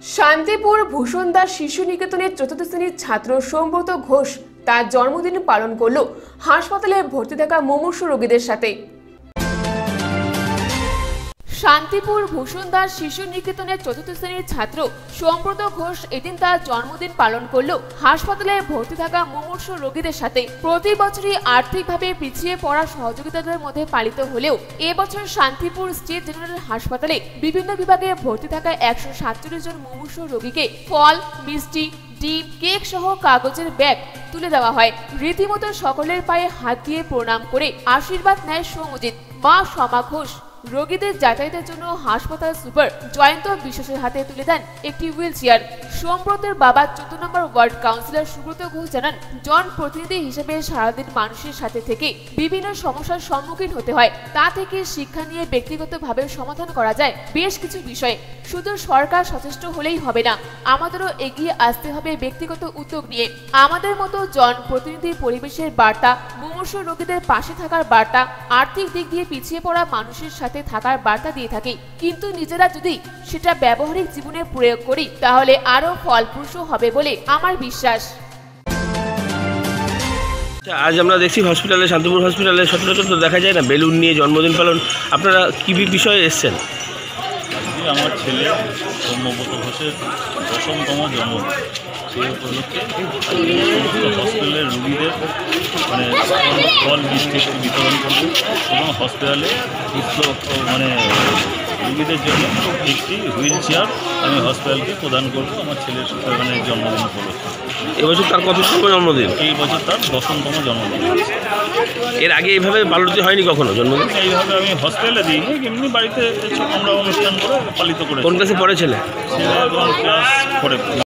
শান্তিপুর ভূষণ দাস শিশু নিকেতনের চতুর্থ শ্রেণীর ছাত্র সোমব্রত ঘোষ তার জন্মদিন পালন করল হাসপাতালে ভর্তি থাকা মুমূর্ষু রোগীদের সাথে। শান্তিপুর ভূষণ দাস শিশু নিকেতনের চতুর্থ শ্রেণীর ছাত্র সোমব্রত ঘোষ এদিন তার জন্মদিন পালন করল হাসপাতালে ভর্তি থাকা মুমূর্ষু রোগীদের সাথে। প্রতি বছরই আর্থিকভাবে পিছিয়ে পড়া সহযোগিতাদের মধ্যে পালিত হলেও এবছর শান্তিপুর স্টেট জেনারেল হাসপাতালে বিভিন্ন বিভাগে ভর্তি থাকা 147 জন মুমূর্ষু রোগীকে ফল, মিষ্টি, ডিম, কেক সহ কাগজের ব্যাগ তুলে দেওয়া হয়। রীতিমতো সকলের পায়ে হাত দিয়ে প্রণাম করে আশীর্বাদ নেয় সৌমজিৎ। মা সমা ঘোষ রোগীদের যাতায়াতের জন্য হাসপাতাল সুপার জয়ন্ত বিশ্বাসের হাতে তুলে দেন একটি হুইল চেয়ার। সোমব্রতের বাবা 14 number ward councillor Subrata Ghosh জানান, জনপ্রতিনিধি হিসেবে সারাদিন মানুষের সাথে থেকে বিভিন্ন সমস্যার সম্মুখীন হতে হয়। তা থেকে শিক্ষা নিয়ে ব্যক্তিগতভাবে সমাধান করা যায় বেশ কিছু বিষয়। শুধু সরকার সচেষ্ট হলেই হবে না, আমাদেরও এগিয়ে আসতে হবে ব্যক্তিগত উদ্যোগ নিয়ে। আমাদের মতো জনপ্রতিনিধির পরিবেশের বার্তা, মুমূর্ষু রোগীদের পাশে থাকার বার্তা, আর্থিক দিক দিয়ে পিছিয়ে পড়া মানুষের সাথে থাকার বার্তা দিয়ে থাকি, কিন্তু নিজেরা যদি সেটা ব্যবহারিক জীবনে প্রয়োগ করি তাহলে আরো ফলপ্রসূ হবে বলে আমার বিশ্বাস। আজ আমরা দেখছি হসপিটালে, শান্তিপুর হসপিটালে সচরাচর তো দেখা যায় না বেলুন নিয়ে জন্মদিন পালন। আপনারা কি বিষয়ে এসছেন? আমার ছেলে সোমব্রত ঘোষের 10তম জন্মদিন, সেই উপলক্ষে সমস্ত হসপিটালের রুগীদের ফল মিষ্টি বিতরণ করব এবং হসপিটালে রুগীদের জন্য একটি হুইল চেয়ার আমি হসপিটালকে প্রদান করব আমার ছেলের জন্মদিন উপলক্ষে। এবছর তার কততম জন্মদিন? এই বছর তার 10তম জন্মদিন। এর আগে এইভাবে পালিত হয়নি কখনো জন্মদিন? এইভাবে আমি হসপিটালে দিইনি, এমনি বাড়িতে আমরা অনুষ্ঠান করে পালিত করি। কোন ক্লাসে পড়ে ছেলে? ক্লাস 4-এ।